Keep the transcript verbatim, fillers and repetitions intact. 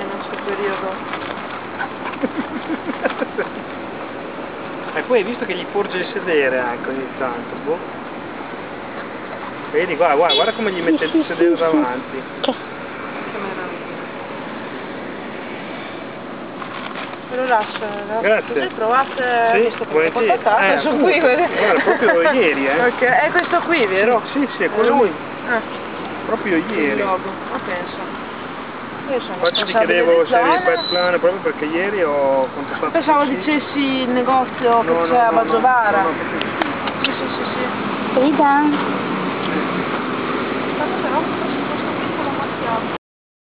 in questo periodo. E poi hai visto che gli porge il sedere anche ogni tanto, boh. Vedi, guarda, guarda, guarda come gli mette il sedere davanti. Che meraviglia. Me lo lascio, Grazie. così provate Sì, questo volentieri. portatate, Eh, questo appunto. qui, vedete? Guarda, proprio ieri, eh. Ok, è questo qui, vero? Sì, sì, è quello lui. lì. Ah, Proprio il ieri. logo, ma penso. Io sono Infatti ti responsabile chiedevo di se eri zona. pet plan proprio perché ieri ho contattato. Pensavo sì. dicessi il negozio No, che no, c'è a no, no, Baggiovara. no, no, proprio. Sì, sì, sì, sì. Rita? Aspetta, però.